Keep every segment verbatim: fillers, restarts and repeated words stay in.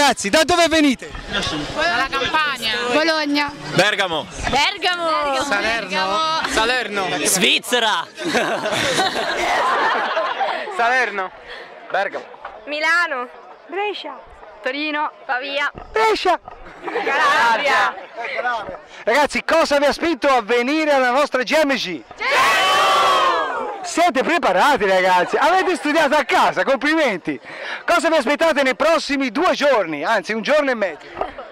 ragazzi, da dove venite? Dalla Campania. Bologna. Bergamo. Bergamo. Salerno. Salerno. Svizzera. Salerno. Bergamo. Milano. Brescia. Torino. Pavia. Brescia. Calabria. Ragazzi, cosa vi ha spinto a venire alla nostra G M G? Siete preparati ragazzi? Avete studiato a casa, complimenti! Cosa vi aspettate nei prossimi due giorni? Anzi, un giorno e mezzo?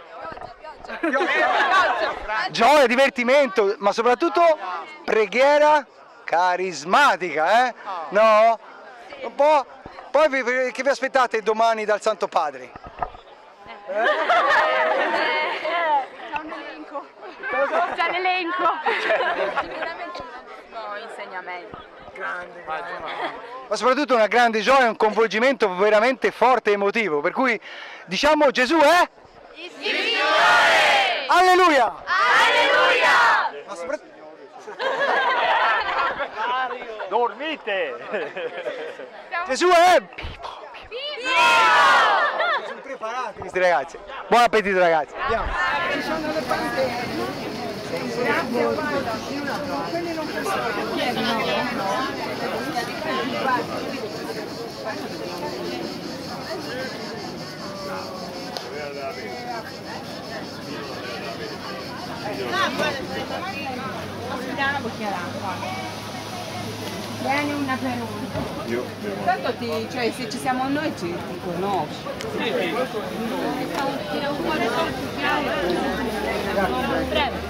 Gioia, divertimento, ma soprattutto preghiera carismatica, eh? No? Un po'. Poi vi, che vi aspettate domani dal Santo Padre? C'è un elenco. C'è l'elenco. Sicuramente un insegnamento. Grande, ma soprattutto una grande gioia, un coinvolgimento veramente forte e emotivo, per cui diciamo Gesù è? Il Signore! Alleluia! Alleluia! Ma sopra... Dormite! Gesù è vivo! Sono preparati questi ragazzi. Buon appetito ragazzi. Andiamo. Ci sono le pante. Vieni una per una. Tanto ti, cioè, se ci siamo noi ci ti conosci. Tira un cuore sul Prego.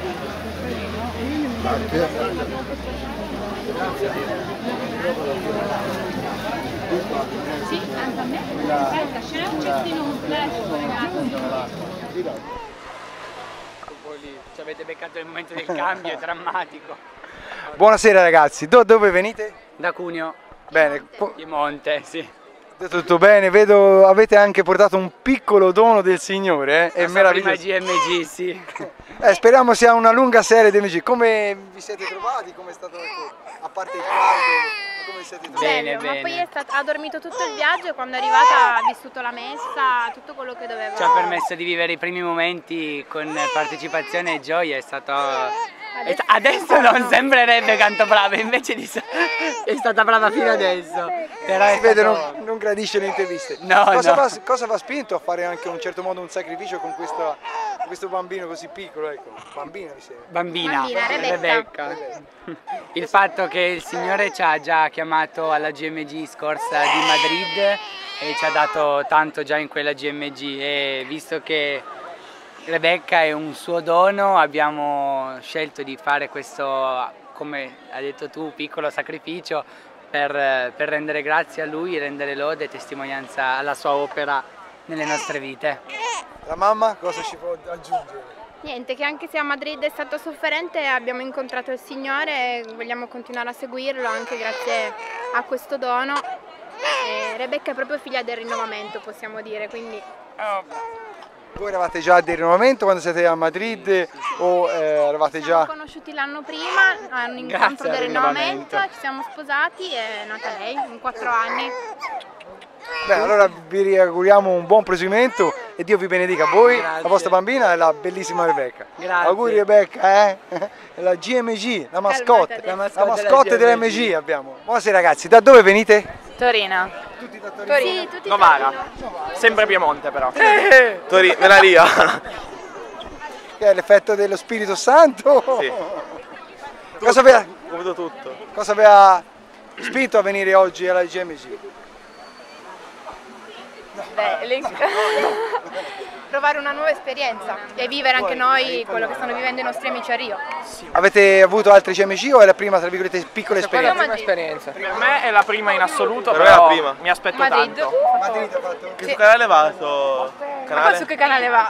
Sì, anche a me. Aspetta, c'è un cestino completo, ragazzi. Ci avete beccato il momento del cambio, è drammatico. Buonasera ragazzi, Do dove venite? Da Cuneo. Bene, Piemonte, sì. tutto bene, vedo avete anche portato un piccolo dono del Signore, eh? È meraviglioso. Prima G M G, sì. Eh, speriamo sia una lunga serie di amici. Come vi siete trovati? Come è stato, a parte il caldo, come vi siete trovati? Bene, Bello, bene. ma poi è stato, ha dormito tutto il viaggio e quando è arrivata ha vissuto la messa, tutto quello che doveva. Ci ha permesso di vivere i primi momenti con partecipazione e gioia, è stato... Adesso, Adesso non sembrerebbe tanto brava, invece di... è stata brava fino adesso. Però è Si vede, stato... non, non gradisce le interviste. No, cosa, no. Va, cosa va spinto a fare anche in un certo modo un sacrificio con questo, questo bambino così piccolo? Ecco. Bambina mi sembra. Bambina, Bambina, Rebecca. Rebecca. Il fatto che il Signore ci ha già chiamato alla G M G scorsa di Madrid e ci ha dato tanto già in quella G M G, e visto che Rebecca è un suo dono, abbiamo scelto di fare questo, come hai detto tu, piccolo sacrificio per, per rendere grazie a lui, rendere lode e testimonianza alla sua opera nelle nostre vite. La mamma cosa ci può aggiungere? Niente, che anche se a Madrid è stato sofferente abbiamo incontrato il Signore e vogliamo continuare a seguirlo anche grazie a questo dono. E Rebecca è proprio figlia del rinnovamento, possiamo dire, quindi... Voi eravate già del rinnovamento quando siete a Madrid, sì, sì. o eh, eravate Ci siamo già... conosciuti l'anno prima, a un incontro del rinnovamento, ci siamo sposati e è nata lei in quattro anni. Bene, allora vi auguriamo un buon proseguimento e Dio vi benedica a voi, Grazie. La vostra bambina e la bellissima Rebecca. Grazie. Auguri Rebecca, eh? La G M G, la mascotte, La la mascotte mascotte della dell'M G abbiamo. Buonasera ragazzi, da dove venite? Torino. Tutti da Torino. Torino. Sì, tutti Novara. Torino. Sempre Piemonte però. Torino, nella Ria. Che è l'effetto dello Spirito Santo? Sì. Cosa vi ha, Ho vedo tutto. cosa vi ha spinto a venire oggi alla G M G? Beh, provare una nuova esperienza e vivere anche noi quello che stanno vivendo i nostri amici a Rio. Avete avuto altre G M G o è la prima, tra virgolette, piccola esperienza? Madrid. esperienza. Per me è la prima in assoluto, Per me però è la prima. mi aspetto Madrid. tanto. Madrid ha fatto? Che su canale va? Su Ma canale? su che canale va?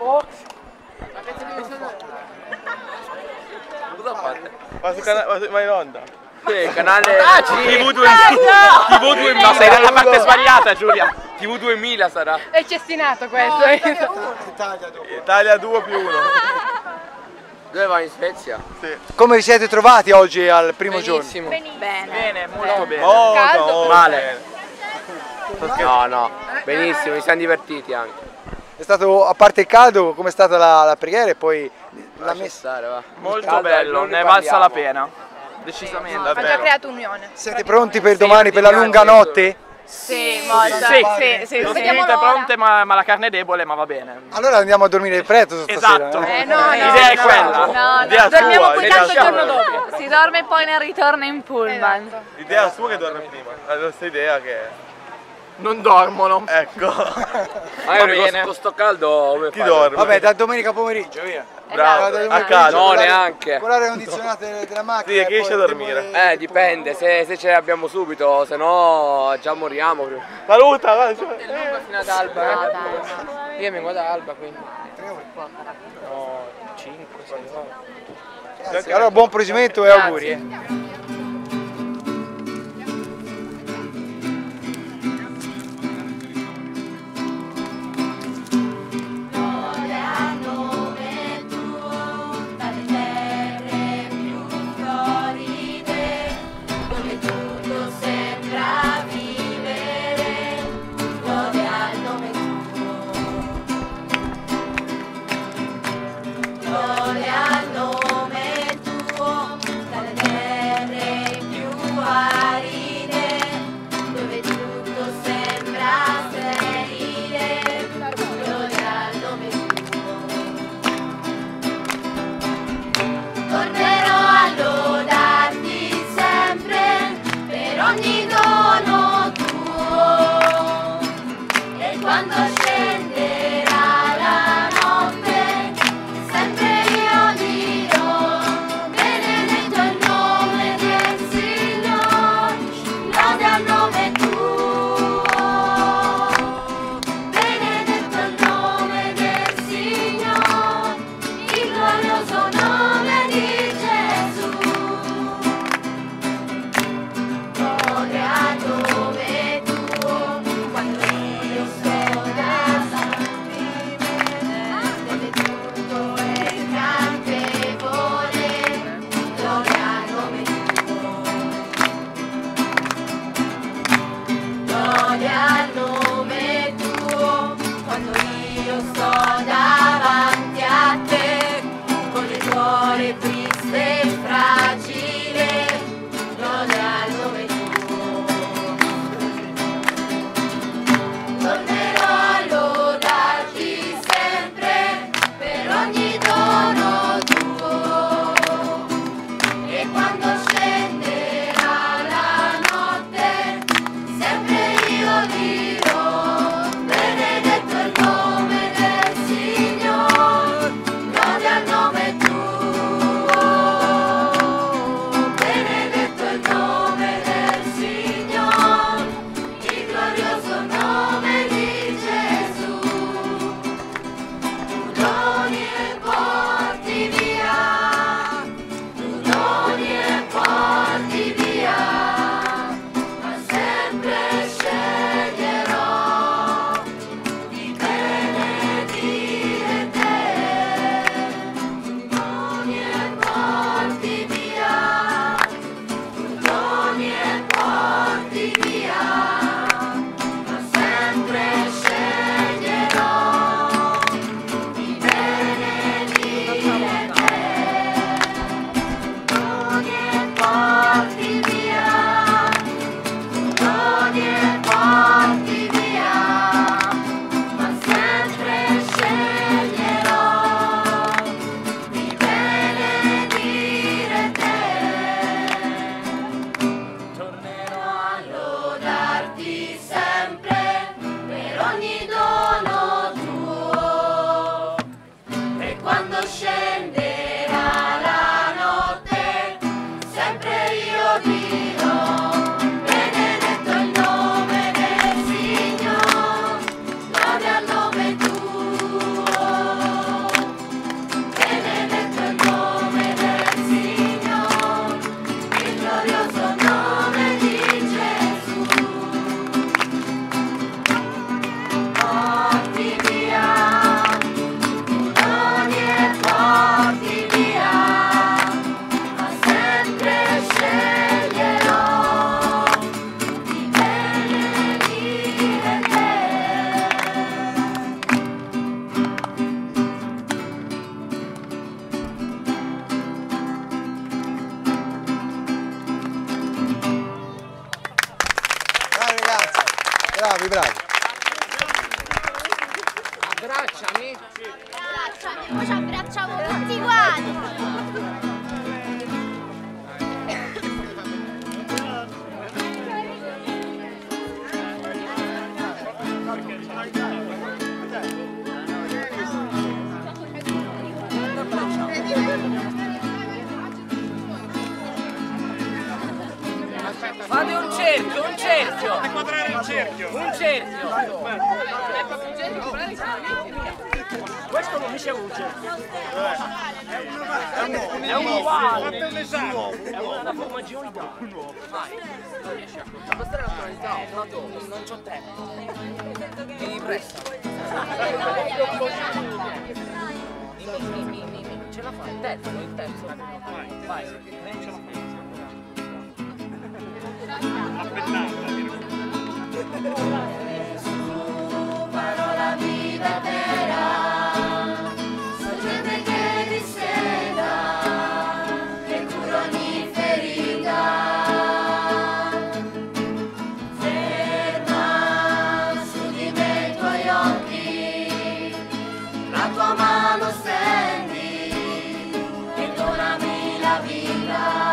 Va su canale, va, su- va in onda. Sì, canale Ah, T V duemila. T V duemila. No, sei dalla parte sbagliata, Giulia. T V duemila sarà. È cestinato questo. Italia dopo. Italia due più uno. Dove vai, in Svezia? Sì. Come vi siete trovati oggi al primo giorno? Benissimo. Bene. Bene, molto bene. Molto, Caldo. molto Male. bene. No, no, benissimo, mi siamo divertiti anche. È stato, a parte il caldo, com'è stata la, la preghiera e poi la messa? Stare, va. Molto Caldo, bello, non ne è ne valsa la parliamo. pena. Decisamente. Ha già Davvero. creato unione. Siete pronti per domani, per la lunga notte? Sì, molto. Sì, sì, sì, non sì. siete pronte, ma, ma la carne è debole, ma va bene. Allora andiamo a dormire presto stasera. Esatto. eh? Eh, no, no, L'idea è no, quella. No, no, L'idea dormiamo tua, qui l'idea tanto il tua. giorno dopo. Si dorme poi nel ritorno in pullman. Esatto. L'idea sua che dorme prima. La nostra idea che... Non dormono. Ecco. Ma io con, con sto caldo come Chi fai? dorme? Vabbè, da domenica pomeriggio, via. Bravo, Da domenica a casa. pomeriggio, No, con l'aria- neanche. Con l'aria condizionata della macchina. Sì, e che riesci poi a dormire. il tempo- Eh, dipende, se, se ce l'abbiamo subito, se no già moriamo prima. Saluta, va. Fino ad Alba. No, eh. dai, Io vengo da Alba, quindi. no. cinque, sei ore. Grazie. Allora buon proseguimento e auguri. eh. Gloria al nome tuo, dalle terre bravi, bravi. Abbracciami. Poi ci abbracciamo tutti quanti. Fate un cerchio, un cerchio! Fate quadrare un cerchio! Un cerchio! Questo non mi sia un cerchio! È un uguale! È un esame! È una forma geoidale! Questa è la tonalità, non c'ho tempo! Vieni presto! Ce la fai, il terzo, il terzo! Vai, vai! Non ce la fai! Parola viva vera, sorgente che disseta, che cura ogni ferita. Ferma su di me i tuoi occhi, la tua mano stendi e donami la vita.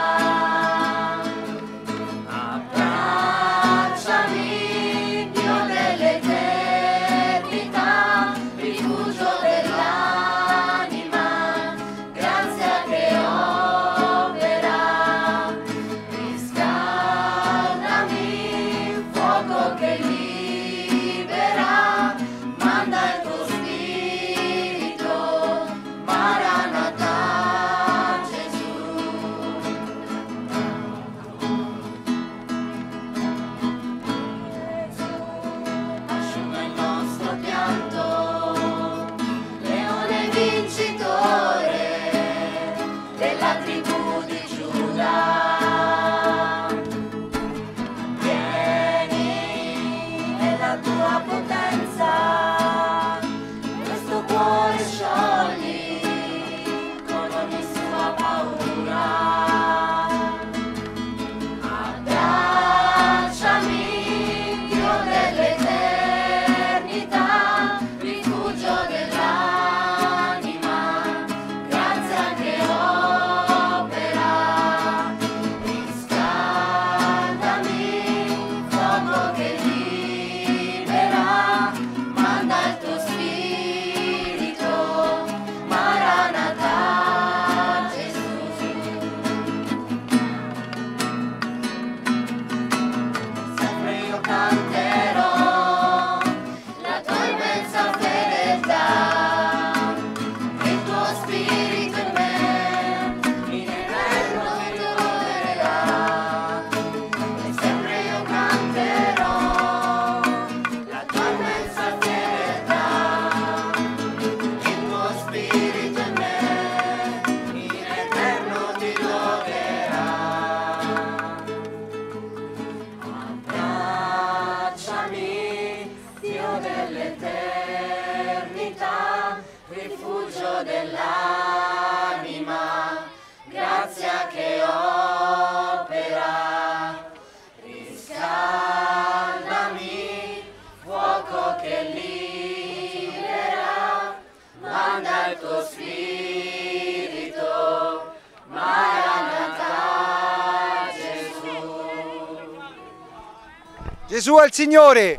Gesù è il Signore!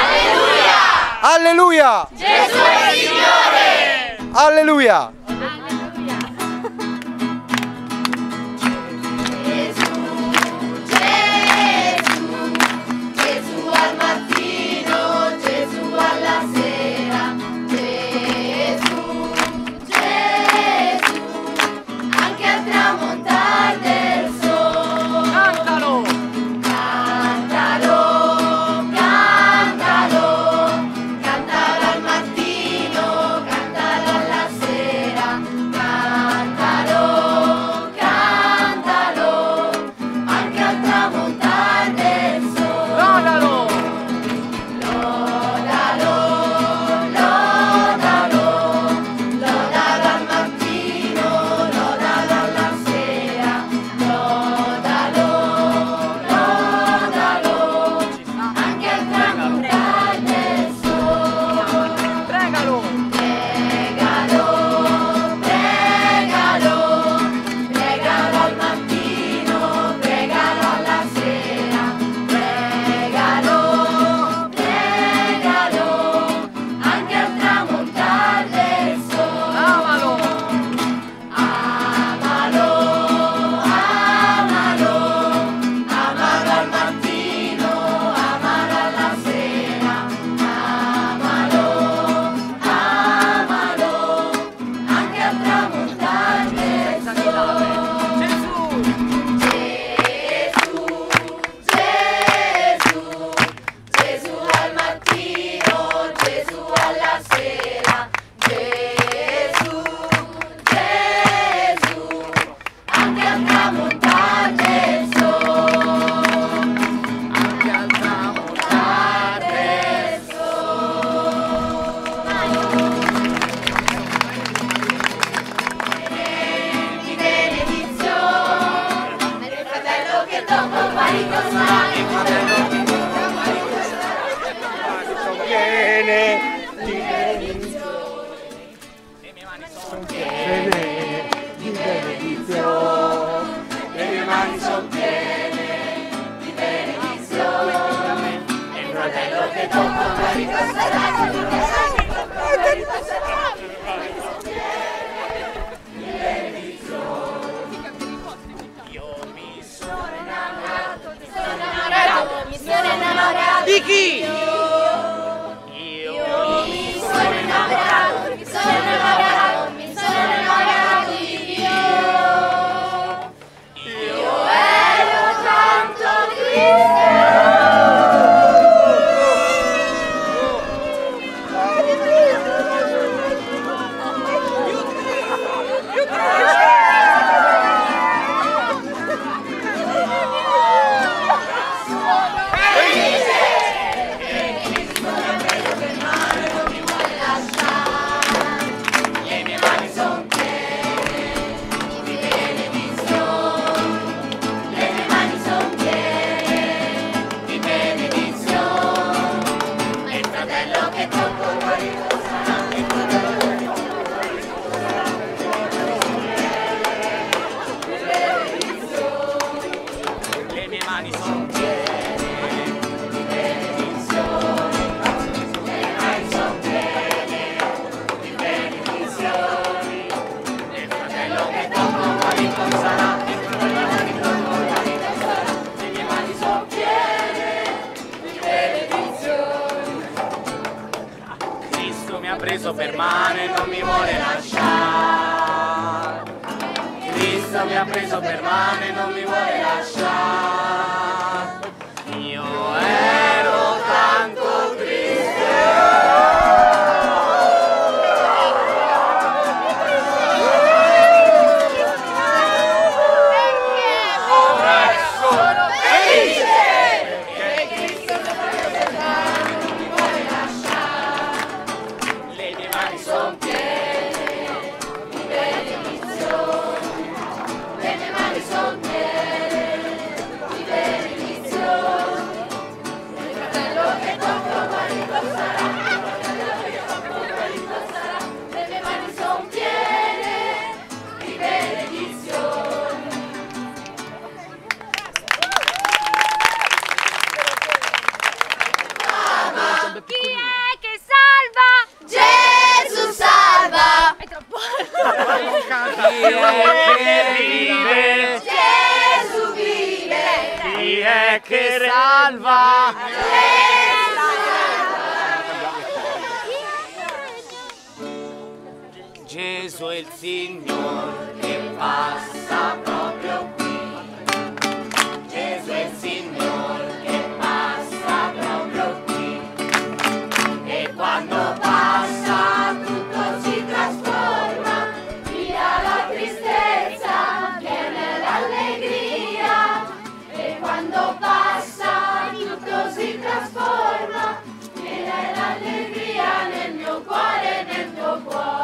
Alleluia! Alleluia! Gesù è il Signore! Alleluia! Cantalo al mattino, cantalo alla sera. Di chi? Io mi sono innamorato, mi sono innamorato, mi sono innamorato di Dio. Io ero tanto triste. Preso per mano e non mi vuole lasciare. Cristo mi ha preso per mano e non mi vuole lasciare. Io ero tanto triste. Gesù vive, chi è che salva? Gesù è il Signore che passa proprio qui. Gesù è il Signore che passa proprio qui. E quando passa tutto si trasforma, via la tristezza, viene l'allegria. E quando passa tutto si trasforma, viene l'allegria nel mio cuore, nel tuo cuore.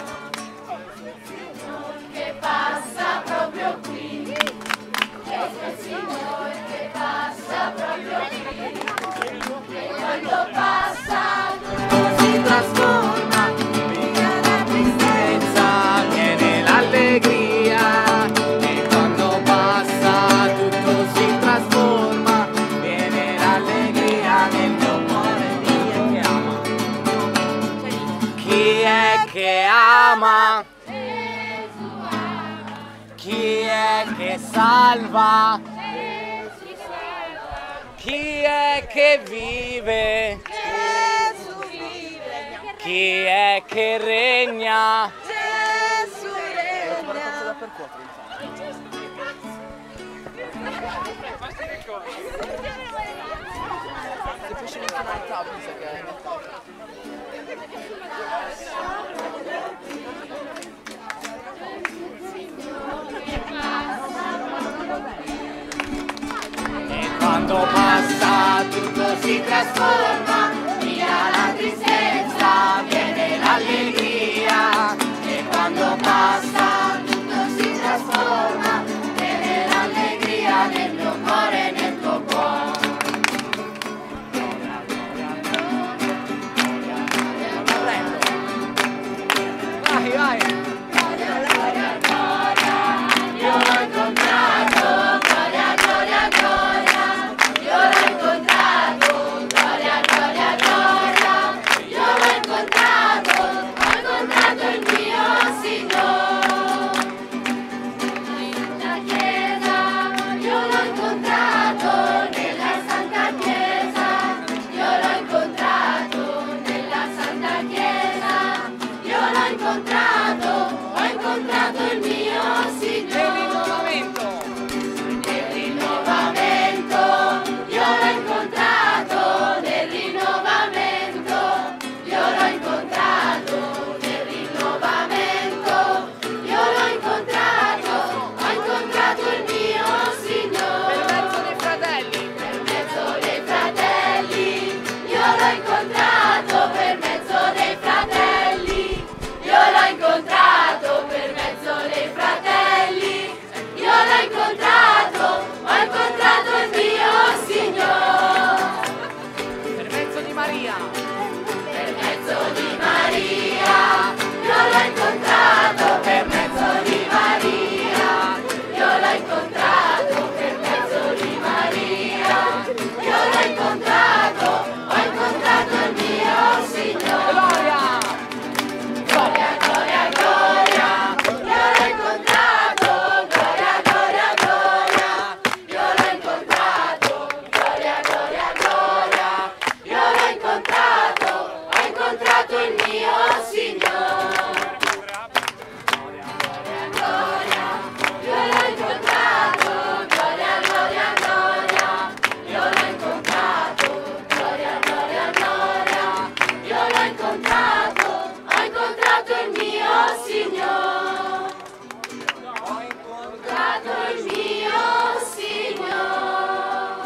Che passa proprio qui, Gesù è il Signore che passa proprio qui. E quando passa tutto si trasforma, via la tristezza, viene l'allegria. E quando passa tutto si trasforma, viene l'allegria nel mio cuore. Chi è che ama? Chi è che salva? Chi è che vive? Gesù vive. Chi è che regna? Gesù Quando passa tutto si trasforma, via la tristezza, viene l'allegria. E quando passa tutto si trasforma, viene l'allegria nel mio cuore e nel tuo cuore. Vai, vai! Io l'ho incontrato, gloria, gloria, gloria. Io l'ho incontrato, gloria, gloria, gloria. Io l'ho incontrato, ho incontrato il mio Signore. Nella chiesa, io l'ho incontrato, nella Santa Chiesa. Io l'ho incontrato, nella Santa Chiesa. Io l'ho incontrato, ho incontrato il mio Signore. Nel rinnovamento, io l'ho incontrato, nel rinnovamento, io l'ho incontrato, nel rinnovamento, io l'ho incontrato, ho incontrato il mio Signore. Per mezzo dei fratelli, per mezzo dei fratelli, io l'ho incontrato, per mezzo dei fratelli, io l'ho incontrato, per mezzo dei fratelli, io l'ho incontrato, ho incontrato il mio Signore. Per mezzo di Maria, per mezzo di Maria, io l'ho incontrato, per mezzo di Maria, io l'ho incontrato, per mezzo di Maria, io l'ho incontrato, ho incontrato il mio Signore. Gloria! Gloria, gloria, gloria, io l'ho incontrato, gloria, gloria, gloria, io l'ho incontrato, gloria, gloria, gloria, io l'ho incontrato, ho incontrato il mio Signore. Gloria, gloria, io l'ho incontrato, gloria, gloria, gloria, io l'ho incontrato, gloria, gloria, gloria, io l'ho incontrato, ho incontrato il mio Signore. Ho incontrato il mio Signore.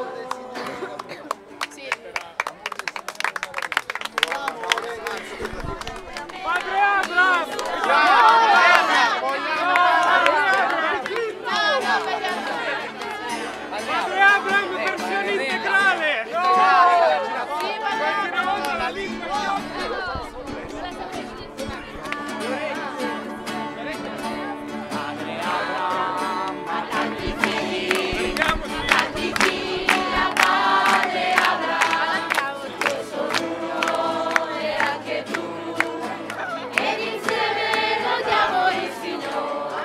Padre Abraham! Padre Abraham, versione integrale! Una volta la lingua! Padre Abraham, ha tanti figli, ha tanti figli, a Padre Abraham. Io sono uno e anche tu, ed insieme lodiamo il Signore.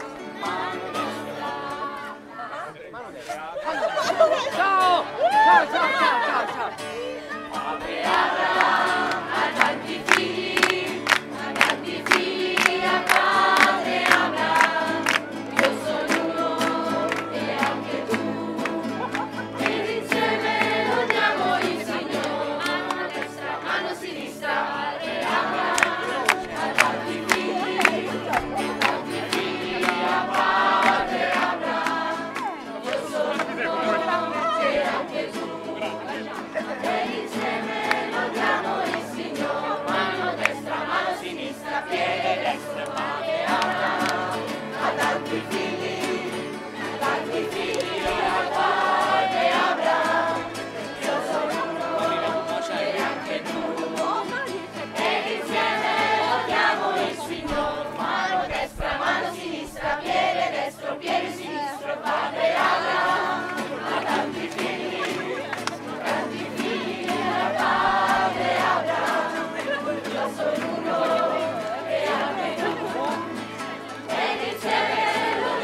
Ciao! Ciao, ciao, ciao, ciao, ciao! Padre Abraham, ha tanti figli, ha tanti figli, a Padre Abraham. Io sono uno e anche tu, ed insieme lodiamo il Signore. Mano destra, mano sinistra, Padre Abraham, ha tanti figli, tanti figli, a Padre Abraham. Io sono uno e anche tu, ed insieme lodiamo il Signore. Mano destra, mano sinistra, piede destro, Padre Abraham, ha tanti figli, tanti figli, a Padre Abraham. Io sono uno e anche tu, ed insieme lodiamo il Signore. Mano destra, mano sinistra, piede destro, piede sinistro, Padre Abraham, ha tanti figli, tanti figli, a Padre Abraham. Io sono uno e anche tu, ed insieme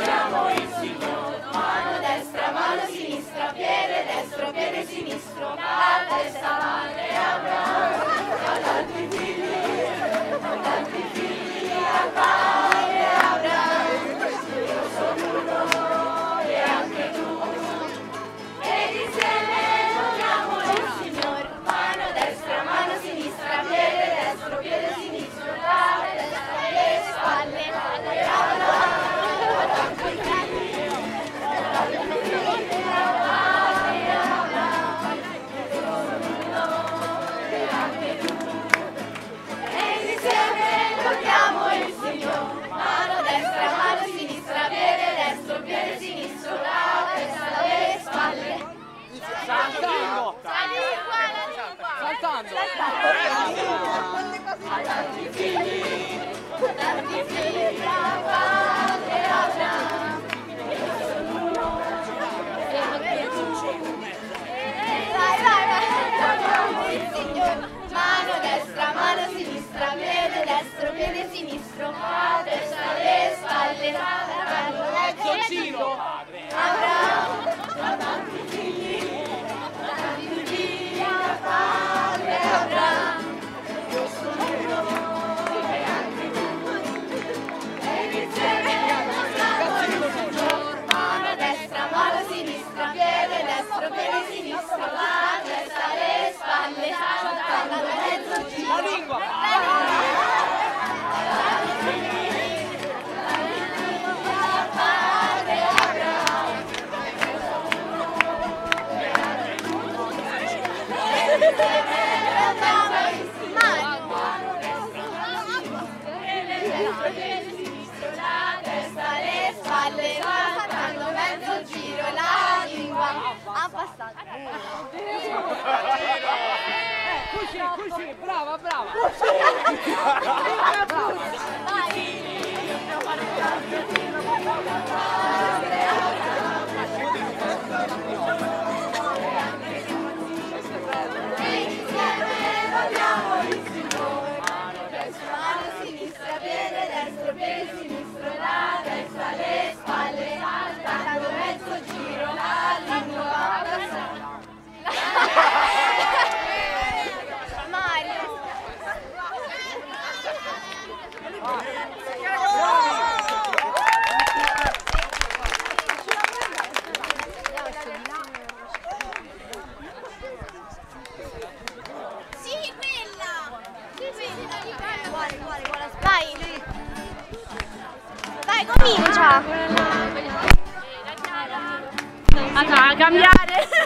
spalle, saltando verso il giro. Avrà tanti figli, tanti figli a padre avrà. Io sono io e anche tu. E insieme mano destra, mano sinistra, piede destro, piede sinistro, la testa, le spalle, saltando mezzo giro. La lingua! La testa, le spalle, saltando mezzo giro, la lingua ha passato. Così, così, brava, brava. E insieme vogliamo il Signore. Mano destra, mano sinistra, piede destro, piede sinistro, la testa, le spalle, saltando mezzo giro, la lingua ha passato. Mario. Sì, quella! Quella! Guarda, guarda, guarda. Vai! Vai, comincia! A cambiare!